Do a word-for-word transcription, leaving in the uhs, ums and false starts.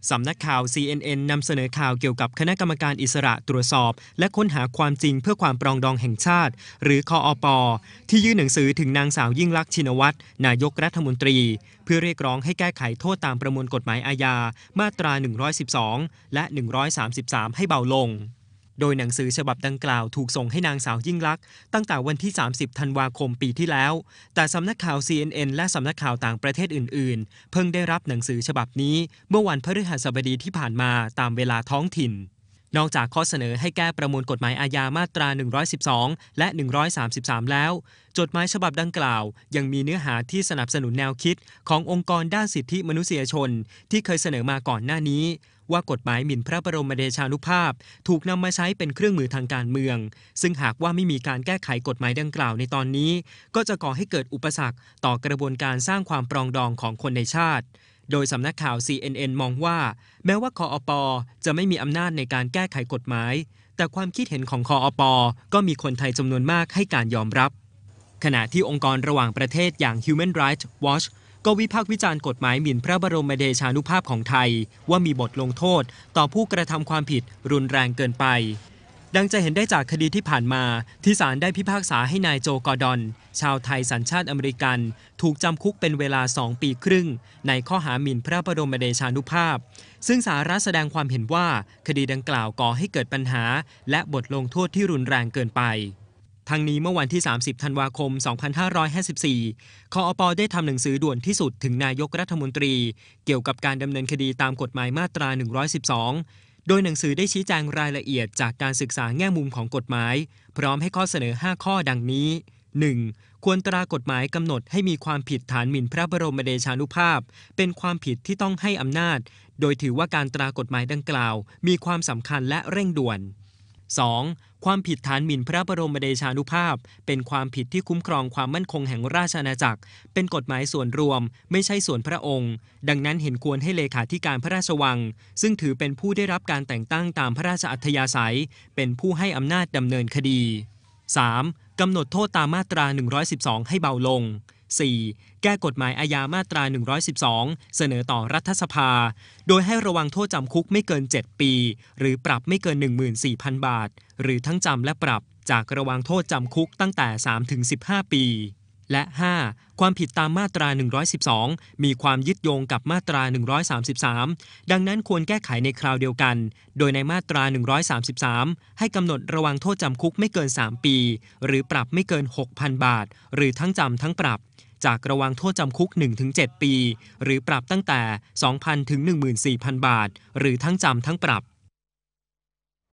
สำนักข่าว ซี เอ็น เอ็น นำเสนอข่าวเกี่ยวกับคณะกรรมการอิสระตรวจสอบและค้นหาความจริงเพื่อความปรองดองแห่งชาติหรือคอปที่ยื่นหนังสือถึงนางสาวยิ่งลักษณ์ชินวัตรนายกรัฐมนตรีเพื่อเรียกร้องให้แก้ไขโทษตามประมวลกฎหมายอาญามาตราหนึ่งร้อยสิบสองและหนึ่งร้อยสามสิบสามให้เบาลงโดยหนังสือฉบับดังกล่าวถูกส่งให้นางสาวยิ่งลักษณ์ตั้งแต่วันที่สามสิบธันวาคมปีที่แล้วแต่สำนักข่าว ซี เอ็น เอ็น และสำนักข่าวต่างประเทศอื่นๆเพิ่งได้รับหนังสือฉบับนี้เมื่อวันพฤหัสบดีที่ผ่านมาตามเวลาท้องถิ่นนอกจากข้อเสนอให้แก้ประมวลกฎหมายอาญามาตราหนึ่งร้อยสิบสองและหนึ่งร้อยสามสิบสามแล้วจดหมายฉบับดังกล่าวยังมีเนื้อหาที่สนับสนุนแนวคิดขององค์กรด้านสิทธิมนุษยชนที่เคยเสนอมาก่อนหน้านี้ว่ากฎหมายหมิ่นพระบรมเดชานุภาพถูกนำมาใช้เป็นเครื่องมือทางการเมืองซึ่งหากว่าไม่มีการแก้ไขกฎหมายดังกล่าวในตอนนี้ก็จะก่อให้เกิดอุปสรรคต่อกระบวนการสร้างความปรองดองของคนในชาติโดยสำนักข่าว ซี เอ็น เอ็น มองว่าแม้ว่าคอปจะไม่มีอำนาจในการแก้ไขกฎหมายแต่ความคิดเห็นของคอปก็มีคนไทยจำนวนมากให้การยอมรับขณะที่องค์กรระหว่างประเทศอย่าง Human Rights Watch ก็วิพากษ์วิจารณ์กฎหมายหมิ่นพระบรมเดชานุภาพของไทยว่ามีบทลงโทษต่อผู้กระทำความผิดรุนแรงเกินไปดังจะเห็นได้จากคดีที่ผ่านมาที่ศาลได้พิพากษาให้นายโจกอร์ดอนชาวไทยสัญชาติอเมริกันถูกจำคุกเป็นเวลาสองปีครึ่งในข้อหาหมิ่นพระบรมเดชานุภาพซึ่งศาลแสดงความเห็นว่าคดีดังกล่าวก่อให้เกิดปัญหาและบทลงโทษที่รุนแรงเกินไปทั้งนี้เมื่อวันที่สามสิบธันวาคมสองพันห้าร้อยห้าสิบสี่คอปได้ทำหนังสือด่วนที่สุดถึงนายกรัฐมนตรีเกี่ยวกับการดำเนินคดีตามกฎหมายมาตราหนึ่งร้อยสิบสองโดยหนังสือได้ชี้แจงรายละเอียดจากการศึกษาแง่มุมของกฎหมายพร้อมให้ข้อเสนอห้าข้อดังนี้ หนึ่ง. ควรตรากฎหมายกำหนดให้มีความผิดฐานหมิ่นพระบรมเดชานุภาพเป็นความผิดที่ต้องให้อำนาจโดยถือว่าการตรากฎหมายดังกล่าวมีความสำคัญและเร่งด่วน สอง. ความผิดฐานหมิ่นพระบรมเดชานุภาพเป็นความผิดที่คุ้มครองความมั่นคงแห่งราชอาณาจักรเป็นกฎหมายส่วนรวมไม่ใช่ส่วนพระองค์ดังนั้นเห็นควรให้เลขาธิการพระราชวังซึ่งถือเป็นผู้ได้รับการแต่งตั้งตามพระราชอัธยาศัยเป็นผู้ให้อำนาจดำเนินคดี สาม. กำหนดโทษตามมาตราหนึ่งร้อยสิบสองให้เบาลง สี่. แก้กฎหมายอาญามาตราหนึ่งร้อยสิบสองเสนอต่อรัฐสภาโดยให้ระวังโทษจำคุกไม่เกินเจ็ดปีหรือปรับไม่เกิน หนึ่งหมื่นสี่พัน บาทหรือทั้งจำและปรับจากระวังโทษจำคุกตั้งแต่ สามถึงสิบห้า ปีและ ห้า. ความผิดตามมาตราหนึ่งร้อยสิบสองมีความยึดโยงกับมาตราหนึ่งร้อยสามสิบสามดังนั้นควรแก้ไขในคราวเดียวกันโดยในมาตราหนึ่งร้อยสามสิบสามให้กำหนดระวังโทษจำคุกไม่เกินสามปีหรือปรับไม่เกิน หกพัน บาทหรือทั้งจำทั้งปรับจากระวังโทษจำคุก หนึ่งถึงเจ็ด ปีหรือปรับตั้งแต่ สองพัน ถึง หนึ่งหมื่นสี่พัน บาทหรือทั้งจำทั้งปรับ